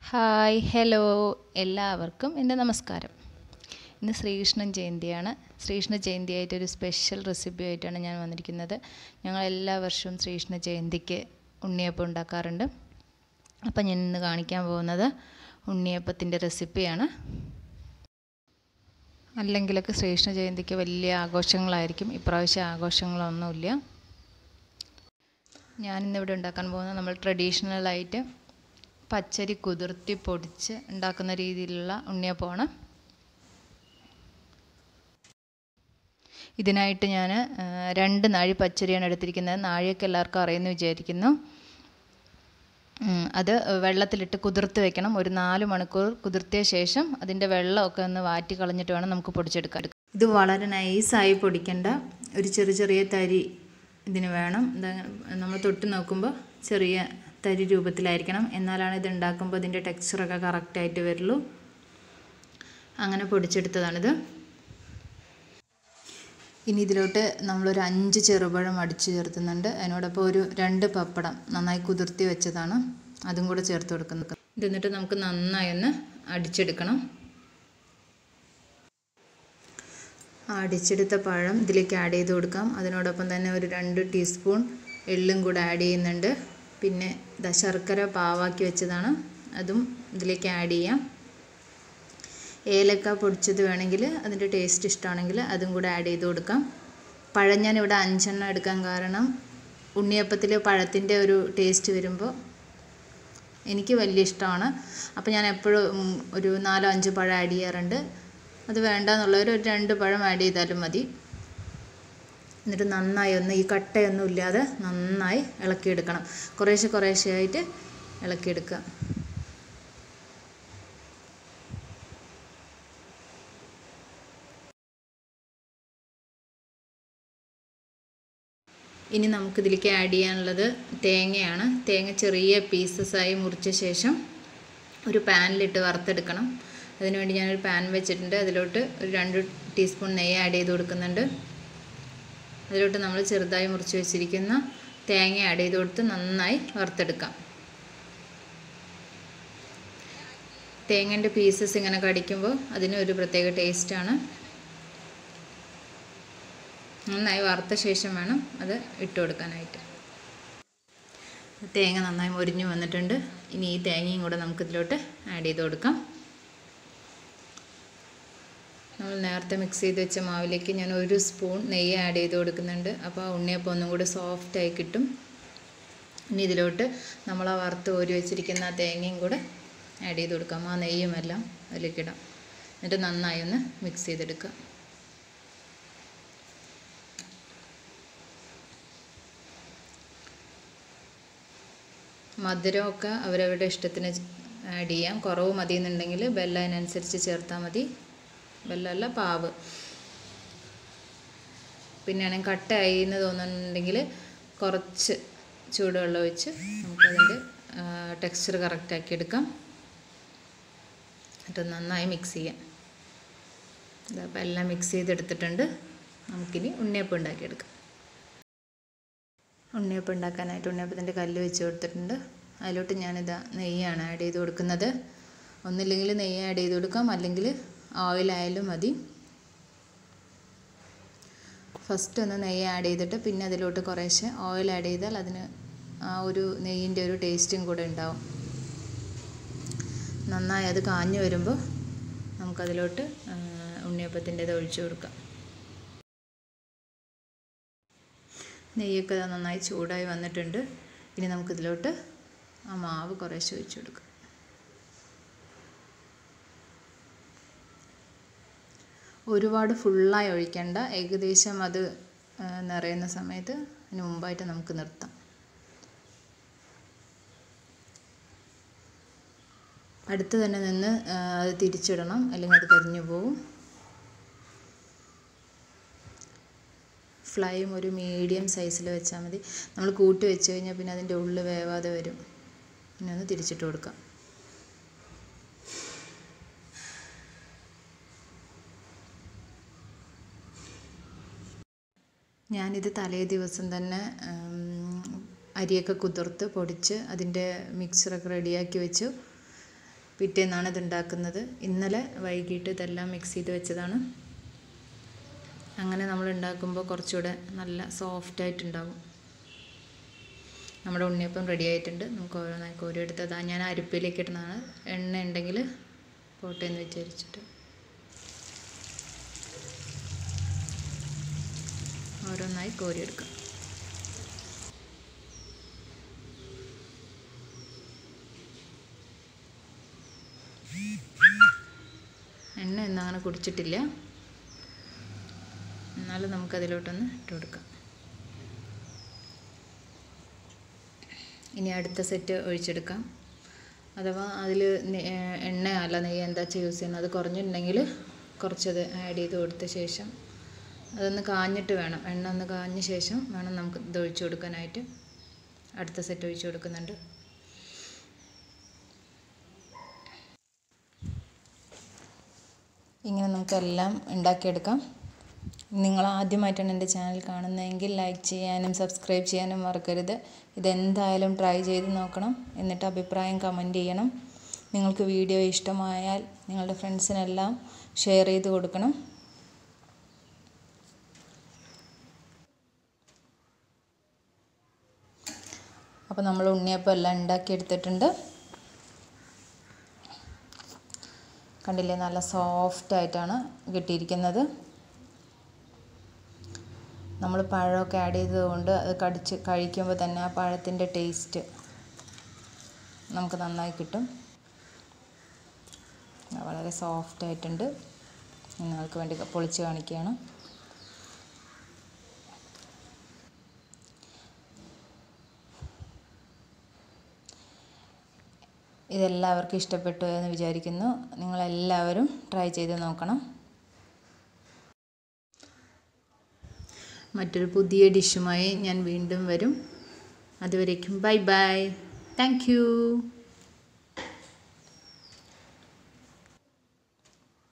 Hi hello എല്ലാവർക്കും എൻ്റെ നമസ്കാരം. ഇന്ന് ശ്രീകൃഷ്ണ ജയന്തിയാണ്. ശ്രീകൃഷ്ണ ജയന്തിയായിട്ടൊരു സ്പെഷ്യൽ റെസിപ്പി ആയിട്ടാണ് ഞാൻ വന്നിരിക്കുന്നത്. ഞങ്ങൾ എല്ലാ വർഷവും ശ്രീകൃഷ്ണ ജയന്തിക്ക് ഉണ്ണിയപ്പം ഉണ്ടാക്കാറുണ്ട്. അപ്പം ഞാൻ ഇന്ന് കാണിക്കാൻ പോകുന്നത് ഉണ്ണിയപ്പത്തിൻ്റെ റെസിപ്പിയാണ്. അല്ലെങ്കിലൊക്കെ ശ്രീകൃഷ്ണ ജയന്തിക്ക് വലിയ ആഘോഷങ്ങളായിരിക്കും. ഇപ്രാവശ്യം ആഘോഷങ്ങളൊന്നുമില്ല. ഞാനിന്നിവിടെ ഉണ്ടാക്കാൻ പോകുന്നത് നമ്മൾ ട്രഡീഷണലായിട്ട് പച്ചരി കുതിർത്തി പൊടിച്ച് ഉണ്ടാക്കുന്ന രീതിയിലുള്ള ഉണ്ണിയപ്പമാണ്. ഇതിനായിട്ട് ഞാൻ 2 നാഴി പച്ചരിയാണ് എടുത്തിരിക്കുന്നത്. നാഴിയൊക്കെ എല്ലാവർക്കും അറിയുമെന്ന് വിചാരിക്കുന്നു. അത് വെള്ളത്തിലിട്ട് കുതിർത്ത് വെക്കണം. ഒരു 4 മണിക്കൂർ കുതിർത്തിയ ശേഷം അതിൻ്റെ വെള്ളമൊക്കെ ഒന്ന് വാറ്റി കളഞ്ഞിട്ട് വേണം നമുക്ക് പൊടിച്ചെടുക്കാൻ. ഇത് വളരെ നൈസായി പൊടിക്കേണ്ട, ഒരു ചെറിയ തരി ഇതിന് വേണം. നമ്മൾ തൊട്ട് നോക്കുമ്പോൾ ചെറിയ തരി രൂപത്തിലായിരിക്കണം. എന്നാലാണ് ഇത് ഉണ്ടാക്കുമ്പോൾ ഇതിൻ്റെ ടെക്സ്ചറൊക്കെ കറക്റ്റായിട്ട് വരുള്ളൂ. അങ്ങനെ പൊടിച്ചെടുത്തതാണിത്. ഇനി ഇതിലോട്ട് നമ്മളൊരു 5 ചെറുപഴം അടിച്ച് ചേർത്തുന്നുണ്ട്. അതിനോടൊപ്പം ഒരു 2 പപ്പടം നന്നായി കുതിർത്തി വെച്ചതാണ്, അതും കൂടെ ചേർത്ത് കൊടുക്കുന്നത്. എന്നിട്ട് നമുക്ക് നന്നായി ഒന്ന് അടിച്ചെടുക്കണം. അടിച്ചെടുത്ത പഴം ഇതിലേക്ക് ആഡ് ചെയ്ത് കൊടുക്കാം. അതിനോടൊപ്പം തന്നെ ഒരു 2 ടീസ്പൂൺ എള്ളും കൂടെ ആഡ് ചെയ്യുന്നുണ്ട്. പിന്നെ ശർക്കര പാവാക്കി വെച്ചതാണ്, അതും ഇതിലേക്ക് ആഡ് ചെയ്യാം. ഏലക്ക പൊടിച്ചത് വേണമെങ്കിൽ, അതിൻ്റെ ടേസ്റ്റ് ഇഷ്ടമാണെങ്കിൽ അതും കൂടെ ആഡ് ചെയ്ത് കൊടുക്കാം. പഴം ഞാനിവിടെ 5 എണ്ണം എടുക്കാൻ കാരണം ഉണ്ണിയപ്പത്തിൽ പഴത്തിൻ്റെ ഒരു ടേസ്റ്റ് വരുമ്പോൾ എനിക്ക് വലിയ ഇഷ്ടമാണ്. അപ്പോൾ ഞാൻ എപ്പോഴും ഒരു 4-5 പഴം ആഡ് ചെയ്യാറുണ്ട്. അത് വേണ്ടെന്നുള്ളവർ ഒരു 2 പഴം ആഡ് ചെയ്താലും മതി. എന്നിട്ട് നന്നായി ഒന്ന്, ഈ കട്ടയൊന്നും ഇല്ലാതെ നന്നായി ഇളക്കിയെടുക്കണം. കുറേശ്ശെയായിട്ട് ഇളക്കിയെടുക്കുക. ഇനി നമുക്കിതിലേക്ക് ആഡ് ചെയ്യാനുള്ളത് തേങ്ങയാണ്. തേങ്ങ ചെറിയ പീസസായി മുറിച്ച ശേഷം ഒരു പാനിലിട്ട് വറുത്തെടുക്കണം. അതിനുവേണ്ടി ഞാനൊരു പാൻ വെച്ചിട്ടുണ്ട്. അതിലോട്ട് ഒരു 2 ടീസ്പൂൺ നെയ്യ് ആഡ് ചെയ്ത് കൊടുക്കുന്നുണ്ട്. അതിലോട്ട് നമ്മൾ ചെറുതായി മുറിച്ച് വെച്ചിരിക്കുന്ന തേങ്ങ ആഡ് ചെയ്ത് കൊടുത്ത് നന്നായി വറുത്തെടുക്കാം. തേങ്ങൻ്റെ പീസസ് ഇങ്ങനെ കടിക്കുമ്പോൾ അതിന് ഒരു പ്രത്യേക ടേസ്റ്റാണ്. നന്നായി വറുത്ത ശേഷം വേണം അത് ഇട്ട് കൊടുക്കാനായിട്ട്. തേങ്ങ നന്നായി മൊരിഞ്ഞു വന്നിട്ടുണ്ട്. ഇനി ഈ തേങ്ങയും കൂടെ നമുക്കിതിലോട്ട് ആഡ് ചെയ്ത് കൊടുക്കാം. നമ്മൾ നേരത്തെ മിക്സ് ചെയ്ത് വെച്ച മാവിലേക്ക് ഞാൻ 1 സ്പൂൺ നെയ്യ് ആഡ് ചെയ്ത് കൊടുക്കുന്നുണ്ട്. അപ്പോൾ ആ ഉണ്ണിയപ്പം ഒന്നും കൂടി സോഫ്റ്റായി കിട്ടും. ഇനി ഇതിലോട്ട് നമ്മൾ ആ വറുത്ത് കോരി വെച്ചിരിക്കുന്ന ആ തേങ്ങയും കൂടെ ആഡ് ചെയ്ത് കൊടുക്കാം. ആ നെയ്യുമെല്ലാം അതിലേക്ക് ഇടാം. എന്നിട്ട് നന്നായി ഒന്ന് മിക്സ് ചെയ്തെടുക്കാം. മധുരമൊക്കെ അവരവരുടെ ഇഷ്ടത്തിന് ആഡ് ചെയ്യാം. കുറവ് മതി എന്നുണ്ടെങ്കിൽ വെല്ലം അതിനനുസരിച്ച് ചേർത്താൽ മതി. വെല്ലമല്ല, പാവ്. പിന്നെയാണെങ്കിൽ കട്ടയായി എന്ന് തോന്നുന്നുണ്ടെങ്കിൽ കുറച്ച് ചൂടുവെള്ളം ഒഴിച്ച് നമുക്കതിൻ്റെ ടെക്സ്ചർ കറക്റ്റാക്കി എടുക്കാം. എന്നിട്ട് നന്നായി മിക്സ് ചെയ്യാം. അപ്പോൾ എല്ലാം മിക്സ് ചെയ്തെടുത്തിട്ടുണ്ട്. നമുക്കിനി ഉണ്ണിയപ്പം ഉണ്ടാക്കിയെടുക്കാം. ഉണ്ണിയപ്പം ഉണ്ടാക്കാനായിട്ട് ഉണ്ണിയപ്പത്തിൻ്റെ കല്ല് വെച്ച് കൊടുത്തിട്ടുണ്ട്. അതിലോട്ട് ഞാനിതാ നെയ്യാണ് ആഡ് ചെയ്ത് കൊടുക്കുന്നത്. ഒന്നില്ലെങ്കിൽ നെയ്യ് ആഡ് ചെയ്ത് കൊടുക്കാം, അല്ലെങ്കിൽ ഓയിലായാലും മതി. ഫസ്റ്റ് ഒന്ന് നെയ്യ് ആഡ് ചെയ്തിട്ട് പിന്നെ അതിലോട്ട് കുറേശ്ശെ ഓയിൽ ആഡ് ചെയ്താൽ അതിന് ആ ഒരു നെയ്യിൻ്റെ ഒരു ടേസ്റ്റും കൂടെ ഉണ്ടാവും. നന്നായി അത് കാഞ്ഞു വരുമ്പോൾ നമുക്കതിലോട്ട് ഉണ്ണിയപ്പത്തിൻ്റെത് ഒഴിച്ചു കൊടുക്കാം. നെയ്യൊക്കെ നന്നായി ചൂടായി വന്നിട്ടുണ്ട്. ഇനി നമുക്കിതിലോട്ട് ആ മാവ് കുറേശ്ശെ ഒഴിച്ചു കൊടുക്കാം. ഒരുപാട് ഫുള്ളായി ഒഴിക്കേണ്ട, ഏകദേശം അത് നിറയുന്ന സമയത്ത് അതിന് മുമ്പായിട്ട് നമുക്ക് നിർത്താം. അടുത്ത് തന്നെ നിന്ന് അത് തിരിച്ചിടണം, അല്ലെങ്കിൽ അത് കരിഞ്ഞു പോവും. ഫ്ലെയിം ഒരു മീഡിയം സൈസിൽ വെച്ചാൽ മതി. നമ്മൾ കൂട്ടി വെച്ച് കഴിഞ്ഞാൽ പിന്നെ അതിൻ്റെ ഉള്ളിൽ വേവാതെ വരും. പിന്നെ ഒന്ന് തിരിച്ചിട്ട് കൊടുക്കാം. ഞാനിത് തലേ ദിവസം തന്നെ അരിയൊക്കെ കുതിർത്ത് പൊടിച്ച് അതിൻ്റെ മിക്സറൊക്കെ റെഡിയാക്കി വെച്ചു. പിറ്റേന്നാണ് ഇത് ഉണ്ടാക്കുന്നത്. ഇന്നലെ വൈകിട്ട് ഇതെല്ലാം മിക്സ് ചെയ്ത് വെച്ചതാണ്. അങ്ങനെ നമ്മൾ ഉണ്ടാക്കുമ്പോൾ കുറച്ചുകൂടെ നല്ല സോഫ്റ്റായിട്ടുണ്ടാവും. നമ്മുടെ ഉണ്ണിയപ്പം റെഡി ആയിട്ടുണ്ട്. നമുക്ക് ഓരോന്നായി കോരിയെടുത്തത് ഞാൻ അരിപ്പയിലേക്ക് ഇടുന്നതാണ്. എണ്ണ ഉണ്ടെങ്കിൽ പോട്ടേന്ന് വിചാരിച്ചിട്ട് ഓരോന്നായി കോരിയെടുക്കാം. എണ്ണ ഒന്നും അങ്ങനെ കുടിച്ചിട്ടില്ല, എന്നാലും നമുക്കതിലോട്ടൊന്ന് ഇട്ട് കൊടുക്കാം. ഇനി അടുത്ത സെറ്റ് ഒഴിച്ചെടുക്കാം. അഥവാ അതിൽ എണ്ണ അല്ല നെയ്യ് എന്താ യൂസ് ചെയ്യുന്നത്, അത് കുറഞ്ഞിട്ടുണ്ടെങ്കിൽ കുറച്ചത് ആഡ് ചെയ്ത് കൊടുത്ത ശേഷം അതൊന്ന് കാഞ്ഞിട്ട് വേണം, എണ്ണ ഒന്ന് കാഞ്ഞ ശേഷം വേണം നമുക്ക് ഇത് ഒഴിച്ച് കൊടുക്കാനായിട്ട്. അടുത്ത സെറ്റ് ഒഴിച്ച് കൊടുക്കുന്നുണ്ട്. ഇങ്ങനെ നമുക്കെല്ലാം ഉണ്ടാക്കിയെടുക്കാം. നിങ്ങൾ ആദ്യമായിട്ടാണ് എൻ്റെ ചാനൽ കാണുന്നതെങ്കിൽ ലൈക്ക് ചെയ്യാനും സബ്സ്ക്രൈബ് ചെയ്യാനും മറക്കരുത്. ഇതെന്തായാലും ട്രൈ ചെയ്ത് നോക്കണം. എന്നിട്ട് അഭിപ്രായം കമൻറ്റ് ചെയ്യണം. നിങ്ങൾക്ക് വീഡിയോ ഇഷ്ടമായാൽ നിങ്ങളുടെ ഫ്രണ്ട്സിനെല്ലാം ഷെയർ ചെയ്ത് കൊടുക്കണം. അപ്പോൾ നമ്മൾ ഉണ്ണിയപ്പം എല്ലാം ഉണ്ടാക്കിയെടുത്തിട്ടുണ്ട്. കണ്ടില്ലേ, നല്ല സോഫ്റ്റായിട്ടാണ് കിട്ടിയിരിക്കുന്നത്. നമ്മൾ പഴമൊക്കെ ആഡ് ചെയ്തതുകൊണ്ട് അത് കഴിക്കുമ്പോൾ തന്നെ ആ പഴത്തിൻ്റെ ടേസ്റ്റ് നമുക്ക് നന്നായി കിട്ടും. വളരെ സോഫ്റ്റായിട്ടുണ്ട്. നിങ്ങൾക്ക് വേണ്ടി പൊളിച്ച് കാണിക്കുകയാണ്. ഇതെല്ലാവർക്കും ഇഷ്ടപ്പെട്ടു എന്ന് വിചാരിക്കുന്നു. നിങ്ങളെല്ലാവരും ട്രൈ ചെയ്ത് നോക്കണം. മറ്റൊരു പുതിയ ഡിഷുമായി ഞാൻ വീണ്ടും വരും. അതുവരേക്കും ബൈ ബൈ. Thank you.